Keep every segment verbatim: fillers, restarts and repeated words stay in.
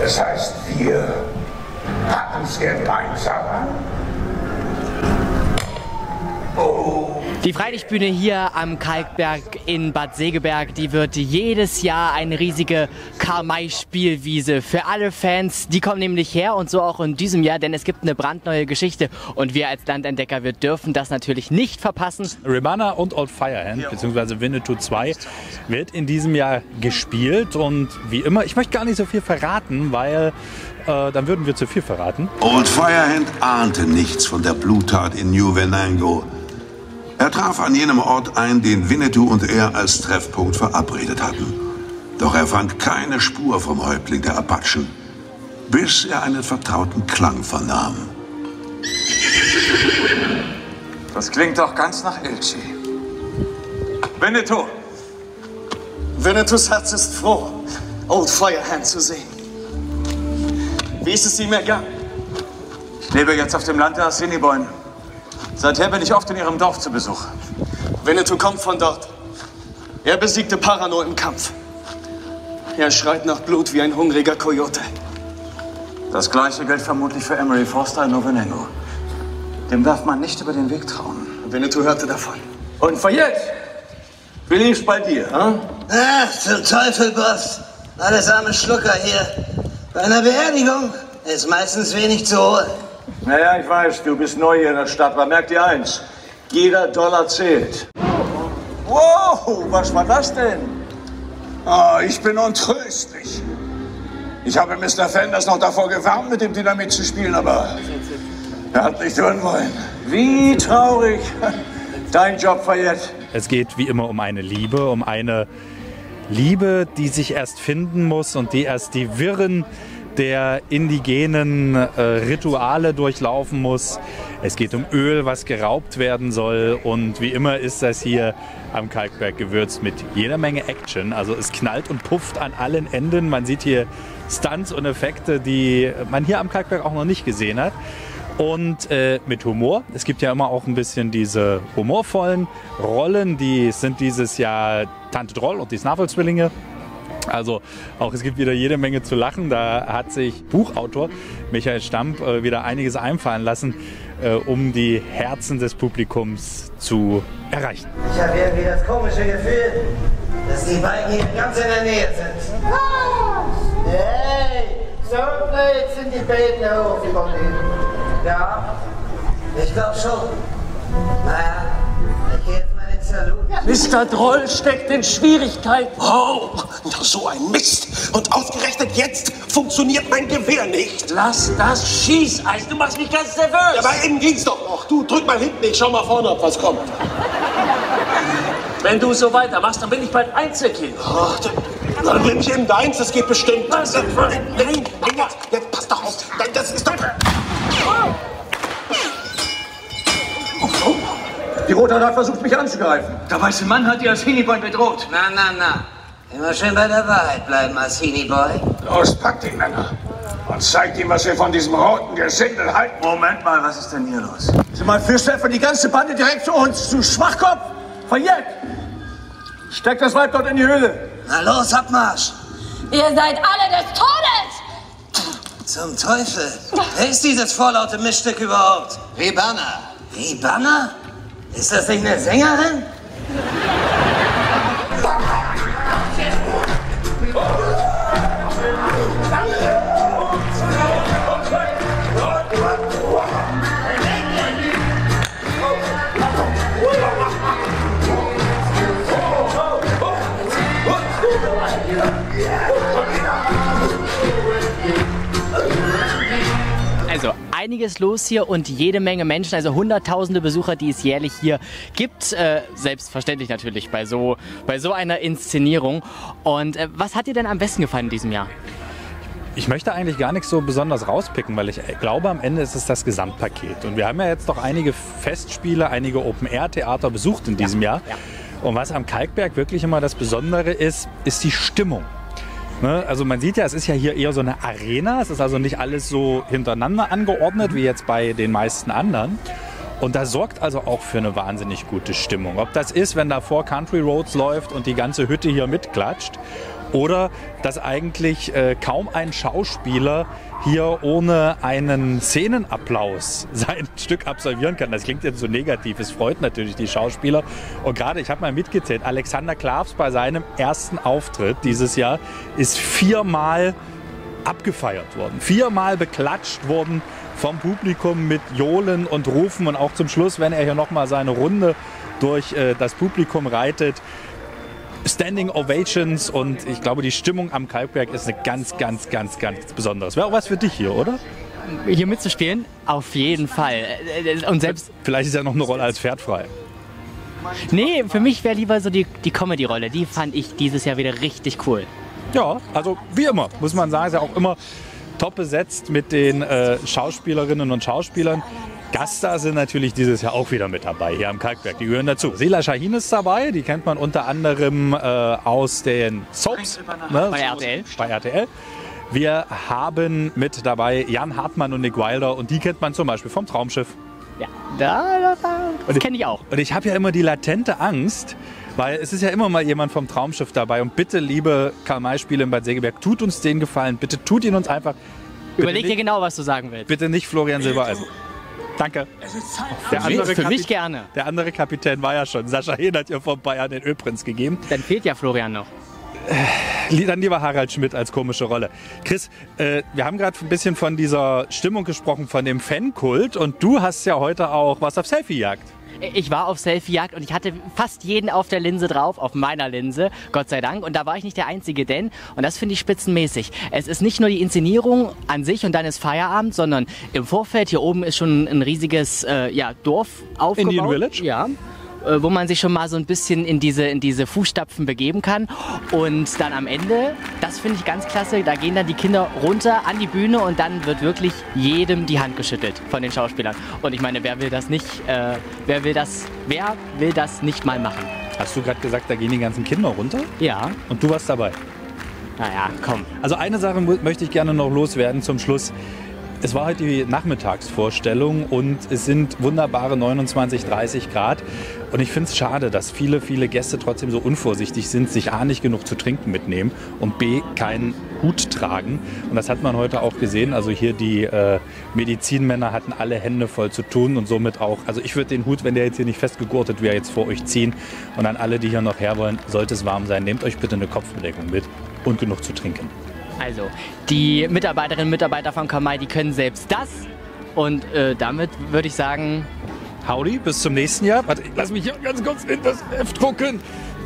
Das heißt, wir packen es gemeinsam an. Oh. Die Freilichtbühne hier am Kalkberg in Bad Segeberg, die wird jedes Jahr eine riesige Karl-May-Spielwiese für alle Fans. Die kommen nämlich her und so auch in diesem Jahr, denn es gibt eine brandneue Geschichte und wir als Landentdecker, wir dürfen das natürlich nicht verpassen. Ribanna und Old Firehand, beziehungsweise Winnetou zwei, wird in diesem Jahr gespielt und wie immer, ich möchte gar nicht so viel verraten, weil äh, dann würden wir zu viel verraten. Old Firehand ahnte nichts von der Bluttat in New Venango. Er traf an jenem Ort ein, den Winnetou und er als Treffpunkt verabredet hatten. Doch er fand keine Spur vom Häuptling der Apachen, bis er einen vertrauten Klang vernahm. Das klingt doch ganz nach Ilchi. Winnetou! Winnetous Herz ist froh, Old Firehand zu sehen. Wie ist es ihm ergangen? Ich lebe jetzt auf dem Land der Assiniboine. Seither bin ich oft in ihrem Dorf zu Besuch. Winnetou kommt von dort. Er besiegte Parano im Kampf. Er schreit nach Blut wie ein hungriger Coyote. Das Gleiche gilt vermutlich für Emery Forster in New Venango. Dem darf man nicht über den Weg trauen. Winnetou hörte davon. Und Fayette, wie lief's bei dir, hm? Ach, zum Teufel, Boss. Alles arme Schlucker hier. Bei einer Beerdigung ist meistens wenig zu holen. Naja, ich weiß, du bist neu hier in der Stadt, aber merk dir eins. Jeder Dollar zählt. Wow, was war das denn? Oh, ich bin untröstlich. Ich habe Mister Fenders noch davor gewarnt, mit dem Dynamit zu spielen, aber er hat nicht hören wollen. Wie traurig. Dein Job, Fayette. Es geht wie immer um eine Liebe, um eine Liebe, die sich erst finden muss und die erst die Wirren der indigenen äh, Rituale durchlaufen muss. Es geht um Öl, was geraubt werden soll und wie immer ist das hier am Kalkberg gewürzt mit jeder Menge Action. Also es knallt und pufft an allen Enden. Man sieht hier Stunts und Effekte, die man hier am Kalkberg auch noch nicht gesehen hat. Und äh, mit Humor. Es gibt ja immer auch ein bisschen diese humorvollen Rollen. Die sind dieses Jahr Tante Droll und die Snaffle-Zwillinge. Also auch es gibt wieder jede Menge zu lachen. Da hat sich Buchautor Michael Stamp äh, wieder einiges einfallen lassen, äh, um die Herzen des Publikums zu erreichen. Ich habe irgendwie das komische Gefühl, dass die beiden hier ganz in der Nähe sind. Hey, so blöd sind die beiden hochgekommen. Ja, ich glaube schon. Naja, ich gehe jetzt mal ins Saloon. Mister Droll steckt in Schwierigkeiten. Oh, so ein Mist. Und ausgerechnet jetzt funktioniert mein Gewehr nicht. Lass das Schießeis, du machst mich ganz nervös. Ja, aber eben ging's doch noch. Du, drück mal hinten, ich schau mal vorne, ob was kommt. Wenn du so weitermachst, dann bin ich bald Einzelkind. Oh, dann, dann bin ich eben deins, das geht bestimmt. Was? Nein, nein, nein, jetzt, jetzt pass doch auf. Nein, das ist doch... Die Rote hat versucht, mich anzugreifen. Der weiße Mann hat die Assiniboine bedroht. Na, na, na. Immer schön bei der Wahrheit bleiben, Assini-Boy. Los, packt ihn, Männer. Und zeigt ihm, was wir von diesem roten Gesindel halten. Moment mal, was ist denn hier los? Sie mal Fischwerfer die ganze Bande direkt zu uns. Du Schwachkopf. Fayette. Steck das Weib dort in die Höhle. Na los, Abmarsch. Ihr seid alle des Todes! Zum Teufel. Wer ist dieses vorlaute Mischstück überhaupt? Ribanna. Ribanna? Ist das nicht eine Sängerin? Also einiges los hier und jede Menge Menschen, also hunderttausende Besucher, die es jährlich hier gibt. Äh, selbstverständlich natürlich bei so, bei so einer Inszenierung. Und äh, was hat dir denn am besten gefallen in diesem Jahr? Ich möchte eigentlich gar nichts so besonders rauspicken, weil ich glaube, am Ende ist es das Gesamtpaket. Und wir haben ja jetzt doch einige Festspiele, einige Open-Air-Theater besucht in diesem Jahr. Ja. Und was am Kalkberg wirklich immer das Besondere ist, ist die Stimmung. Ne? Also man sieht ja, es ist ja hier eher so eine Arena. Es ist also nicht alles so hintereinander angeordnet wie jetzt bei den meisten anderen. Und das sorgt also auch für eine wahnsinnig gute Stimmung. Ob das ist, wenn da vor Country Roads läuft und die ganze Hütte hier mitklatscht, Oder dass eigentlich äh, kaum ein Schauspieler hier ohne einen Szenenapplaus sein Stück absolvieren kann. Das klingt jetzt so negativ, es freut natürlich die Schauspieler. Und gerade, ich habe mal mitgezählt, Alexander Klavs bei seinem ersten Auftritt dieses Jahr ist viermal abgefeiert worden, viermal beklatscht worden vom Publikum mit Johlen und Rufen und auch zum Schluss, wenn er hier nochmal seine Runde durch äh, das Publikum reitet, Standing Ovations, und ich glaube, die Stimmung am Kalkberg ist eine ganz, ganz, ganz, ganz besonderes. Wäre auch was für dich hier, oder? Hier mitzuspielen? Auf jeden Fall. Und selbst vielleicht ist ja noch eine Rolle als Pferd frei. Nee, für mich wäre lieber so die, die Comedy-Rolle. Die fand ich dieses Jahr wieder richtig cool. Ja, also wie immer, muss man sagen, ist ja auch immer top besetzt mit den äh, Schauspielerinnen und Schauspielern. Gaststar sind natürlich dieses Jahr auch wieder mit dabei hier am Kalkberg. Die gehören dazu. Sela Shahin ist dabei, die kennt man unter anderem äh, aus den Soaps, ne? Bei R T L. Bei R T L. Wir haben mit dabei Jan Hartmann und Nick Wilder, und die kennt man zum Beispiel vom Traumschiff. Ja, da, da, das kenne ich auch. Und ich habe ja immer die latente Angst, weil es ist ja immer mal jemand vom Traumschiff dabei. Und bitte, liebe Karl-May-Spiele in Bad Segeberg, tut uns den Gefallen. Bitte tut ihn uns einfach. Überleg dir genau, was du sagen willst. Bitte nicht Florian Silbereisen. Danke. Der andere für mich gerne. Der andere Kapitän war ja schon. Sascha Hehn hat ja vor Bayern den Ölprinz gegeben. Dann fehlt ja Florian noch. Dann lieber Harald Schmidt als komische Rolle. Chris, äh, wir haben gerade ein bisschen von dieser Stimmung gesprochen, von dem Fankult. Und du hast ja heute auch was auf Selfie-Jagd. Ich war auf Selfie-Jagd und ich hatte fast jeden auf der Linse drauf, auf meiner Linse, Gott sei Dank. Und da war ich nicht der Einzige, denn, und das finde ich spitzenmäßig, es ist nicht nur die Inszenierung an sich und dann ist Feierabend, sondern im Vorfeld, hier oben ist schon ein riesiges äh, ja, Dorf aufgebaut. Indian Village? Ja. Wo man sich schon mal so ein bisschen in diese, in diese Fußstapfen begeben kann. Und dann am Ende, das finde ich ganz klasse, da gehen dann die Kinder runter an die Bühne und dann wird wirklich jedem die Hand geschüttelt von den Schauspielern. Und ich meine, wer will das nicht, äh, wer will das, wer will das nicht mal machen? Hast du gerade gesagt, da gehen die ganzen Kinder runter? Ja. Und du warst dabei? Naja, komm. Also eine Sache möchte ich gerne noch loswerden zum Schluss. Es war heute die Nachmittagsvorstellung und es sind wunderbare neunundzwanzig, dreißig Grad. Und ich finde es schade, dass viele, viele Gäste trotzdem so unvorsichtig sind, sich A, nicht genug zu trinken mitnehmen und B, keinen Hut tragen. Und das hat man heute auch gesehen. Also hier die äh, Medizinmänner hatten alle Hände voll zu tun und somit auch, also ich würde den Hut, wenn der jetzt hier nicht festgegurtet wäre, jetzt vor euch ziehen. Und an alle, die hier noch her wollen, sollte es warm sein, nehmt euch bitte eine Kopfbedeckung mit und genug zu trinken. Also, die Mitarbeiterinnen und Mitarbeiter von Karl-May, die können selbst das. Und äh, damit würde ich sagen... Howdy, bis zum nächsten Jahr. Warte, lass mich hier ganz kurz in das Heft gucken.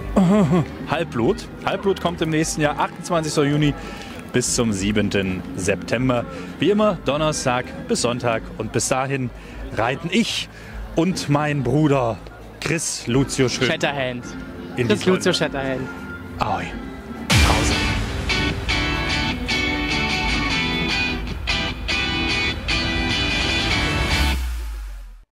Halbblut. Halbblut kommt im nächsten Jahr, achtundzwanzigster Juni bis zum siebenten September. Wie immer, Donnerstag bis Sonntag. Und bis dahin reiten ich und mein Bruder Chris Lucio Schön Shatterhand. in Chris die Lucio Shatterhand. Ahoi.